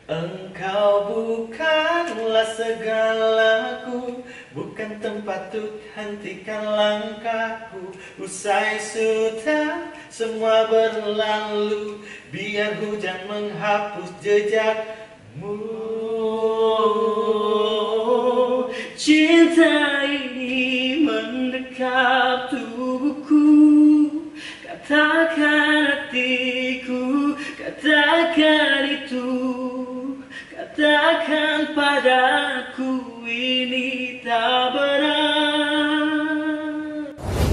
Engkau bukanlah segalaku, bukan tempat untuk hentikan langkahku. Usai sudah semua berlalu, biar hujan menghapus jejakmu. Cinta ini mendekap tubuhku, katakan hatiku, katakan itu, katakan padaku ini tak benar.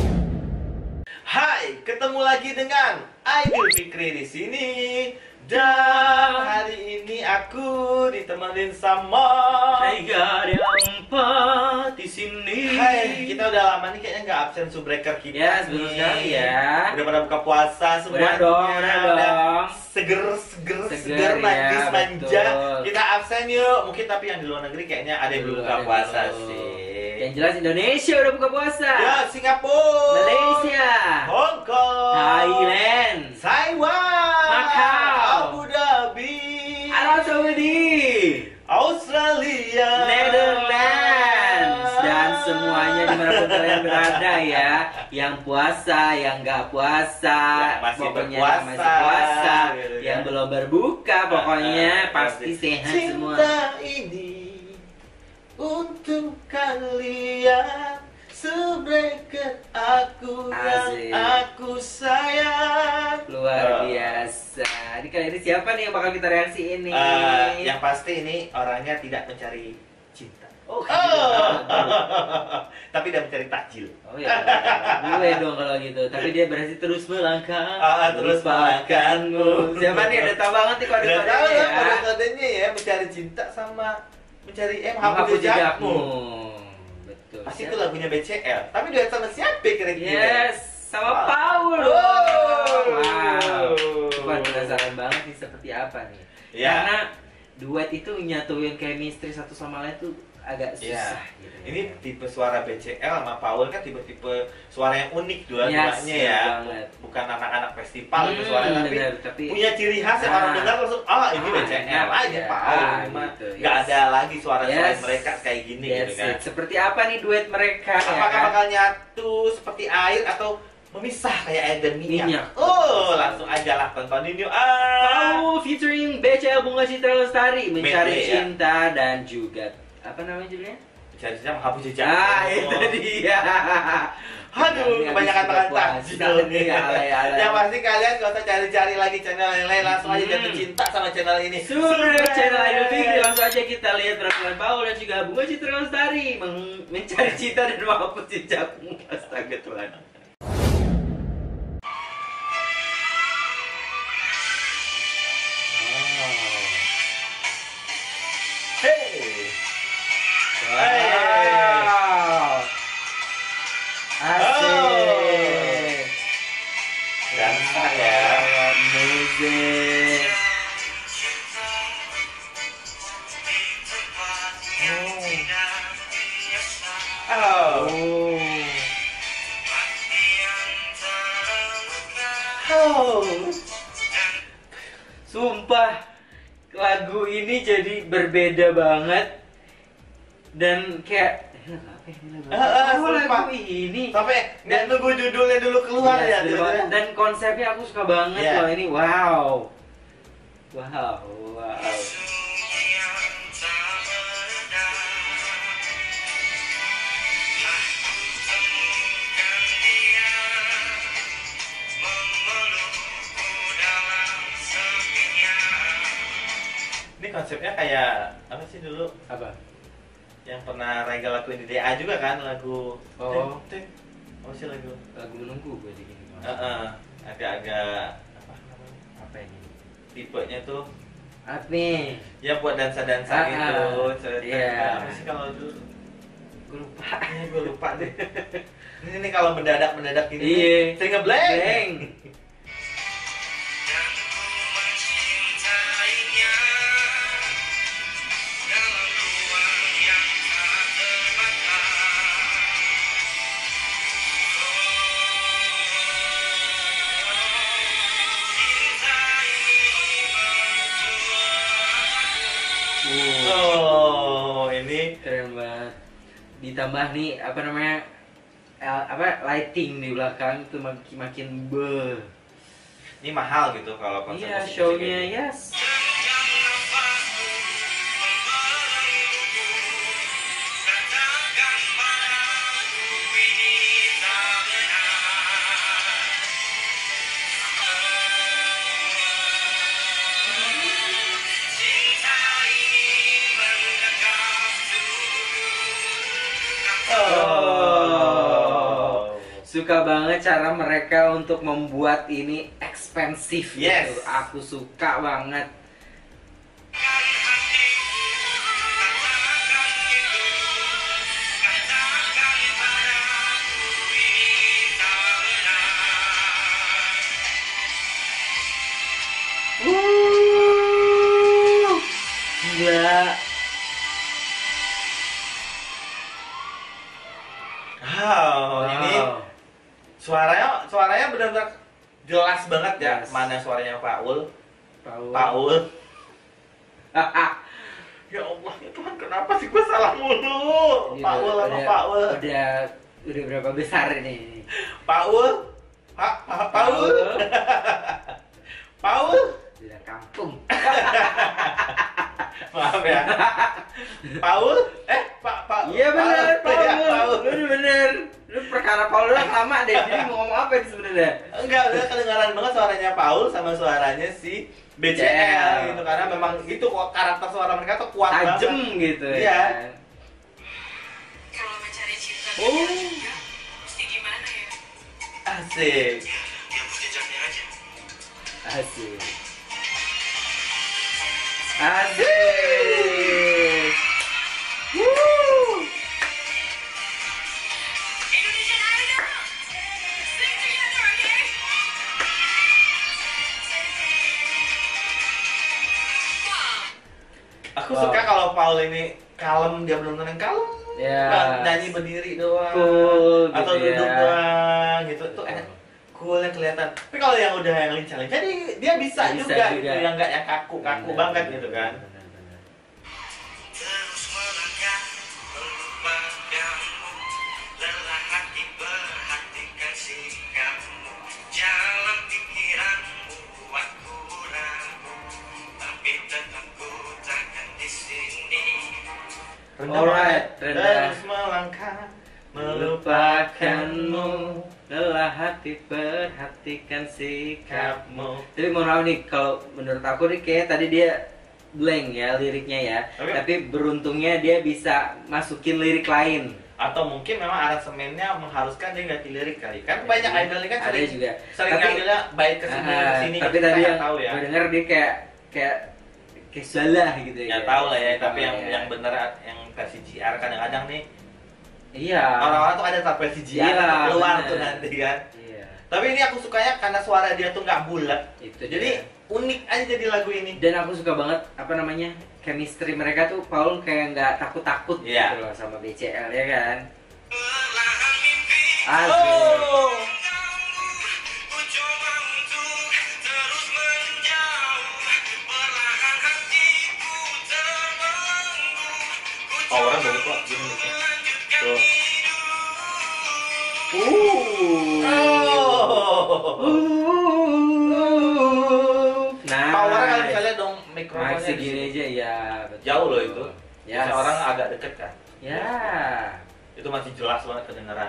Hai, ketemu lagi dengan Aidil Fikri di sini. Dan hari ini aku ditemenin sama Tiga yang empat di sini. Hai, kita udah lama nih kayaknya nggak absen subbreaker kita. Ya, betul sekali ya. Udah pada buka puasa semuanya. Udah dong. Seger, Seger, najis, ya, manja. betul. Kita absen yuk. Mungkin tapi yang di luar negeri kayaknya ada yang belum buka puasa sih. Yang jelas Indonesia udah buka puasa. Ya, Singapura, Malaysia, Hong Kong, Thailand, Taiwan, Macau, Abu Dhabi, Arab Saudi, Australia, Netherlands, dan semuanya dimanapun kalian berada ya. Yang puasa, yang nggak puasa, Yang masih pokoknya berpuasa, yang masih puasa, gitu kan. yang belum berbuka, pokoknya pasti sehat semua. Cinta ini untuk kalian, subbreaker aku Asik. yang aku sayang. Luar biasa. Ini kali ini siapa nih yang bakal kita reaksi ini? Yang pasti ini orangnya tidak mencari cinta. Oh, Tapi dia mencari takjil. oh ya, gue dong kalau gitu. Tapi dia berarti terus melangkah, Terus melupakanmu. Siapa nih? Udah tahu banget nih Udah tahu kode-kodenya ya, ya. kode-kodenya ya, mencari cinta sama mencari Menghapus menghapus jejakmu. Betul. Pasti itu lagunya BCL. Tapi duet sama siapa kira-kira? Yes, sama Wow. Paul. Wow. Wah, penasaran banget nih seperti apa nih. Ya. Karena duet itu nyatuin chemistry satu sama lain tuh agak Iya. susah gitu. Ini tipe suara BCL sama Paul kan tipe-tipe suara yang unik Yes, dua-duanya ya. banget. Bukan anak-anak festival itu suaranya, tapi bener, tapi punya ciri khas yang orang dengar langsung ini BCL aja iya, Paul. Cuma gitu, nggak yes. ada lagi suara selain Yes. mereka kayak gini gitu That's kan. it. Seperti apa nih duet mereka ya Apakah kan? bakal nyatu seperti air atau memisah kayak air dan minyak? Minyak. Langsung aja lah tontonin yuk. Paul featuring BCL Bunga Citra Lestari, Mencari Medley, ya. Cinta dan juga apa namanya judulnya? Cari cinta menghapus jejak. Itu dia. Aduh, Ini kebanyakan habis makan buka takjil puasa nih. nih, alay-alay. Yang pasti kalian gak usah cari-cari lagi channel yang lain, langsung aja jatuh cinta sama channel ini. Sudah channel Aidil Fikri, langsung aja kita lihat rangkuman Paul dan juga Bunga Citra Lestari mencari cinta dan menghapus jejakmu. Astaga Tuhan. Hey. Wow. Asik. Dansa ya. Music. Oh. Oh. Sumpah lagu ini jadi berbeda banget dan kayak apa ini lagu? Oh, sumpah. lagu ini. Sampai nggak nunggu judulnya dulu keluar Yes, ya. bener banget. Dan konsepnya aku suka banget Yeah. loh ini. Wow. Wow. Ini konsepnya kayak apa sih dulu? Apa? Yang pernah Rega lakuin di DA juga kan lagu. Oh. Apa sih lagu? Lagu menunggu gue di gini. Agak-agak apa namanya? Apa ini? Tipenya tuh Apa nih? ya buat dansa-dansa gitu. Iya. Apa sih kalau dulu? Gue lupa. Gue lupa deh. Ini kalau mendadak ini. Iya. Sering ngeblank. Bang. Oh, ini Keren banget. Ditambah nih apa namanya? Lighting di belakang itu makin ini mahal gitu kalau konser Iya, musik-musik show-nya kayak gitu. yes. Oh. Suka banget cara mereka untuk membuat ini ekspensif Yes. gitu. Aku suka banget. Gila. Wow, ini suaranya benar-benar jelas banget ya. Yes. Mana suaranya Paul? Paul. Paul. Ya Allah, ya Tuhan, kenapa sih gue salah mulu? Ini Paul sama Paul. Udah berapa besar ini? Paul? Paul? Paul? Udah kampung. Maaf ya. Paul? Pak. Iya benar, Ya, Paul. Bener. Lu perkara Paul udah lama deh. Jadi mau ngomong apa ini sebenarnya? Enggak, udah kedengaran banget suaranya Paul sama suaranya si BCL gitu, karena memang itu kok karakter suara mereka tuh kuat Tajem banget. gitu Iya. ya. Kalau mencari cinta Oh. juga, mesti gimana ya? Asik. Asik. Asik. Woo. Indonesian Idol, sing together, okay? Wow. Aku Wow. suka kalau Paul ini kalem, dia benar-benar yang kalem. Ya. Nyanyi berdiri doang. Cool Atau gitu duduk ya. doang gitu. Tuh enak. Cool yang kelihatan. Tapi kalau yang udah yang lincah-lincah dia bisa juga gitu, yang enggak yang kaku-kaku banget gitu kan. Benar. Terus melangkah melupakanmu, lelah hati perhatikan sikapmu, jalan pikiranmu aku ragu, tapi tetap ku takkan di sini. Alright, rendah. Terus melangkah Melupakanmu, lelah hati perhatikan sikapmu. kamu. Tapi mohon maaf nih, kalau menurut aku nih kayak tadi dia blank ya liriknya ya. Oke. Tapi beruntungnya dia bisa masukin lirik lain. Atau mungkin memang aransemennya mengharuskan dia ganti lirik kali. Kan banyak idol ini kan Ada sering juga. sering Tapi- ngambilnya baik ke sini ke sini. tapi kita tadi nggak yang tahu ya. gue denger dia kayak salah gitu Ya tahu lah ya, tapi Tahu ya. yang bener yang versi GR kadang-kadang nih Iya. orang-orang tuh ada tak versi GR Iya, tuh keluar bener. tuh nanti kan. Iya. Tapi ini aku sukanya karena suara dia tuh nggak bulat. Itu Jadi dia. unik aja jadi lagu ini. Dan aku suka banget apa namanya chemistry mereka tuh Paul kayak nggak takut-takut Iya. gitu loh sama BCL ya kan. Perlahan mimpi Asik. Oh. ku coba untuk terus menjauh, perlahan hatiku terbelenggu, ku Oh, orang coba bagus kok gini gitu. melanjutkan Tuh. hidup. Nah. Powernya kalau misalnya dong mikrofonnya Masih di gini sini. aja ya. Betul. Jauh loh itu. Ya. Biasanya orang agak deket kan. Ya. Itu masih jelas banget kedengeran.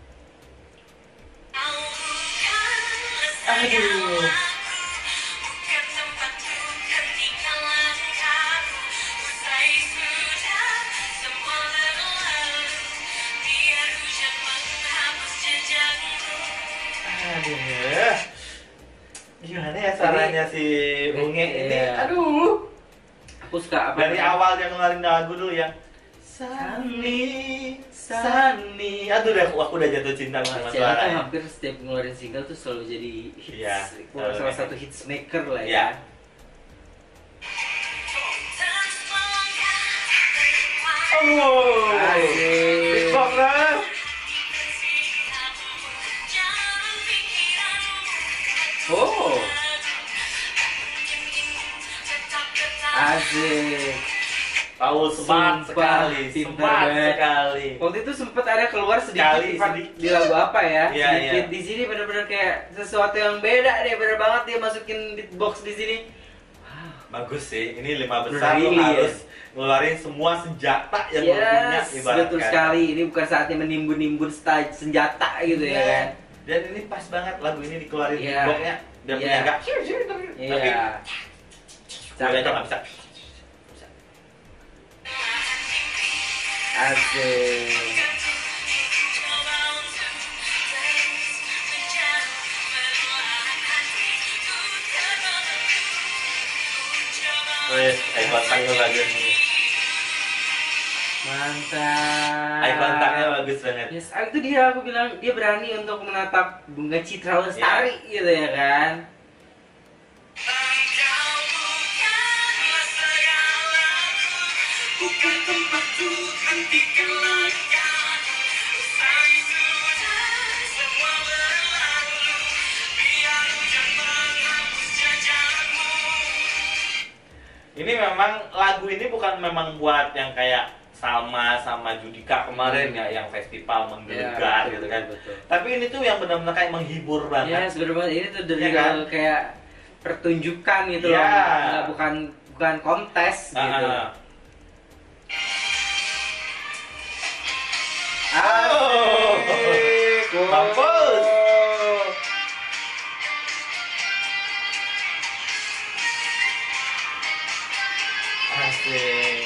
Aduh. Bukan tempatku ketika langkahku usai sudah semua berlalu, biar hujan menghapus jejakku. Aduh. Gimana ya suaranya si Bunge ini? Iya. Aduh. Aku suka apa Dari namanya? awal dia ngeluarin lagu dulu yang Sunny. Aduh deh, aku udah jatuh cinta sama BCL tuh suaranya. hampir setiap ngeluarin single tuh selalu jadi hits, Iya, salah selalu. satu hits maker lah Iya. ya. Terus melangkah Oh. Asik. Big Box lah. jalan pikiranmu. Oh, Tetap asik. Paul smart Sumpah, sekali, pinter smart banget. sekali. Waktu itu sempet ada keluar Sekali, sedikit sedikit. di lagu apa ya? Iya, Sedikit iya. di sini bener-bener kayak sesuatu yang beda deh, bener banget dia masukin beatbox di sini. Bagus sih, ini 5 besar lo Really, harus ngeluarin semua senjata yang lo punya Yes, ibaratkan. betul sekali. Ini bukan saatnya menimbun-nimbun senjata gitu ya Iya. kan? Dan ini pas banget lagu ini dikeluarin Iya. beatboxnya. Dia punya Iya. enggak, tapi Iya. gue aja nggak bisa. Asik. Coba untuk terus menjauh perlahan hatiku terbelenggu. Coba Wes, eye contact lo bagus nih. Mantap. Eye contactnya bagus banget. Yes, itu dia aku bilang dia berani untuk menatap Bunga Citra Lestari gitu ya kan. Engkau bukanlah segalaku, bukan tempat untuk hentikan langkahku. Usai sudah semua berlalu, biar hujan menghapus jejakmu. Ini memang lagu ini bukan memang buat yang kayak Salma sama Judika kemarin ya, yang festival menggelegar betul, gitu kan. betul. Tapi ini tuh yang benar-benar kayak menghibur banget. Yes, bener banget. Ini tuh dari Iya kan? kayak pertunjukan gitu Iya. loh. Nggak, bukan kontes gitu. Oh. Asik. Mampus. Asik.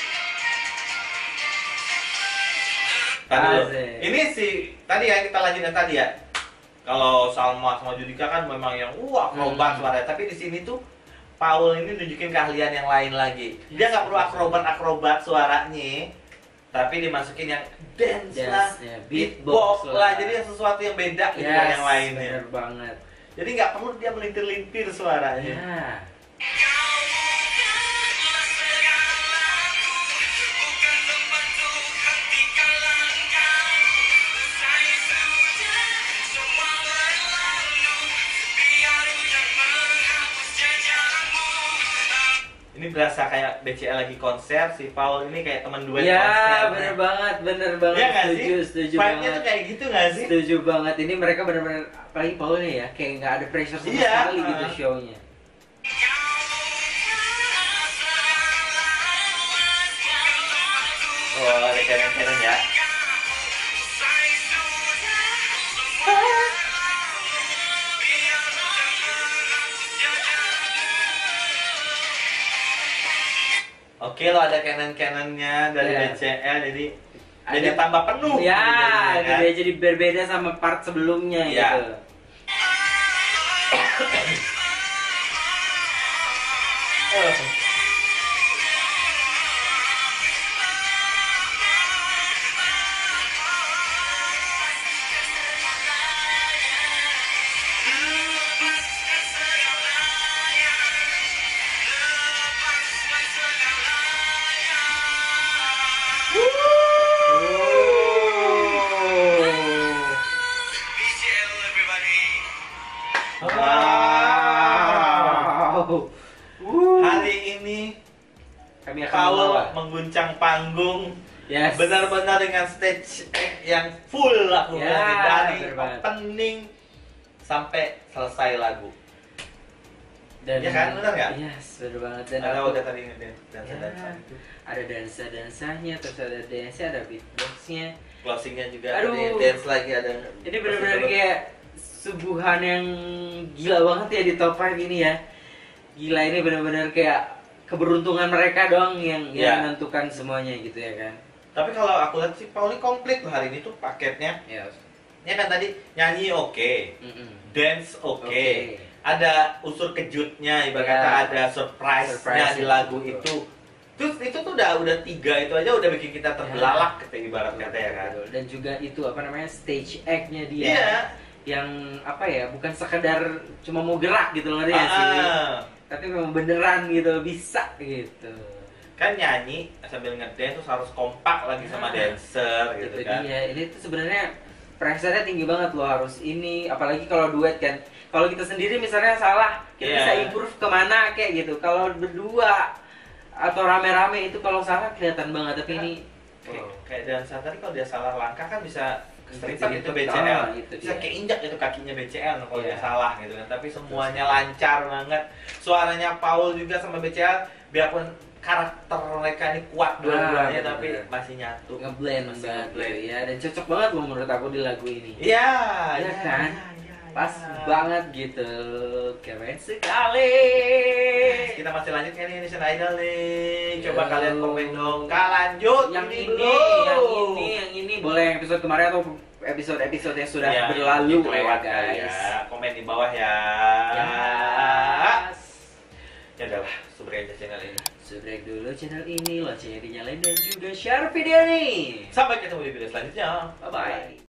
Tadi dulu. Asik. Ini sih tadi ya kita lanjutin tadi ya. Kalau Salma sama Judika kan memang yang akrobat suaranya, tapi di sini tuh Paul ini nunjukin keahlian yang lain lagi. Dia Yes, nggak perlu akrobat suaranya, tapi dimasukin yang dance Dance, lah, ya, beatbox beatbox lah, lah. jadi yang sesuatu yang beda gitu Yes, dari yang lainnya. bener banget. Jadi nggak perlu dia melintir-lintir suaranya. Ya. Kau bukanlah segalaku, bukan tempat untuk hentikan langkahku. Usai sudah semua berlalu, biar hujan menghapus jejakmu. Ini berasa kayak BCL lagi konser, si Paul ini kayak teman duet Ya, konser. bener banget, bener banget. Iya nggak Setuju, sih? setuju Vibe-nya banget. tuh kayak gitu nggak sih? Setuju banget. Ini mereka bener-bener, apalagi Paulnya ya, kayak nggak ada pressure sama Iya, sekali gitu show-nya. Oh, ada keren-keren ya. Oke lo ada canon-canonnya dari Iya. BCL jadi Ada- tambah penuh. Ya, gitu, kan? dia jadi berbeda sama part sebelumnya Iya. gitu. BCL everybody. Wow. Hari ini Kami akan Paul membawa. mengguncang panggung Yes. benar-benar dengan stage act yang full aku Ya, bilang, dari bener banget. opening sampai selesai lagu. Dan Iya kan, bener nggak? Yes, bener banget. Dan Ada aku- udah tadi dansa-dansa Ya, itu. ada dansa-dansanya, terus ada dance-nya, ada beatbox-nya. Closingnya juga Aduh. ada dance lagi ada. Ini bener-bener kayak suguhan yang gila banget ya di top 5 ini ya. Gila, ini bener-bener kayak keberuntungan mereka doang yang Ya. menentukan semuanya gitu ya kan. Tapi kalau aku lihat sih Paul ini komplit loh hari ini tuh paketnya. Ya. Ya kan tadi nyanyi oke, Mm-mm. dance oke. Oke. Ada unsur kejutnya, ibarat Ya. kata ada surprise-nya Surprise, di lagu betul. itu. Terus itu tuh udah 3 itu aja udah bikin kita terbelalak gitu ibarat kata ya kan. Betul. Dan juga itu apa namanya stage act-nya dia. Iya. Yang apa ya, bukan sekedar cuma mau gerak gitu loh, ngerti nggak sih? Tapi memang beneran gitu, bisa gitu. Kan nyanyi sambil ngedance terus harus kompak lagi sama Nah, dancer gitu Itu kan. dia. Ini tuh sebenarnya pressure-nya tinggi banget loh, harus ini, apalagi kalau duet kan. Kalau kita sendiri misalnya salah, kita Iya. bisa improve kemana kayak gitu. Kalau berdua atau rame-rame itu kalau salah kelihatan banget, tapi ini kayak dansa tadi kalau dia salah langkah kan bisa keseripet itu Keseripet, BCL, itu bisa dia. keinjak itu kakinya BCL kalau Iya. dia salah gitu kan. Tapi semuanya lancar banget. Suaranya Paul juga sama BCL, biarpun karakter mereka ini kuat dua-duanya, bener, tapi bener. masih nyatu. ngeblend Masih banget ngeblend. gitu ya, dan cocok banget loh menurut aku di lagu ini. Iya, Iya kan? iya, Pas iya. banget gitu, keren sekali. Kita masih lanjut kan ini Indonesian Idol nih. Coba Yo. kalian komen dong. Kak lanjut Yang ini, dulu. yang ini boleh yang episode kemarin atau episode-episode yang sudah Iya, berlalu itu lewat ya, guys. ya. Komen di bawah ya. Yes. Ya udahlah, subrek aja channel ini. Subscribe dulu channel ini, loncengnya dinyalain dan juga share video ini. Sampai ketemu di video selanjutnya. Bye bye.